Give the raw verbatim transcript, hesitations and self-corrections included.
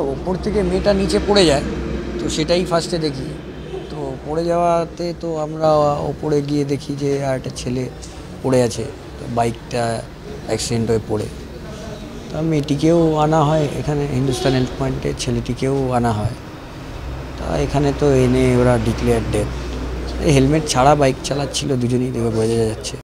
ওপর থেকে মেয়েটা নিচে পড়ে যায়, তো সেটাই ফার্স্টে দেখি। তো পড়ে যাওয়াতে তো আমরা ওপরে গিয়ে দেখি যে আর একটা ছেলে পড়ে আছে, তো বাইকটা অ্যাক্সিডেন্ট হয়ে পড়ে। তা মেয়েটিকেও আনা হয় এখানে হিন্দুস্তান হেলথ পয়েন্টে, ছেলেটিকেও আনা হয়। তা এখানে তো এনে ওরা ডিক্লেয়ার ডেথ। হেলমেট ছাড়া বাইক চালাচ্ছিল দুজনেই, দেখে বোঝা যাচ্ছে।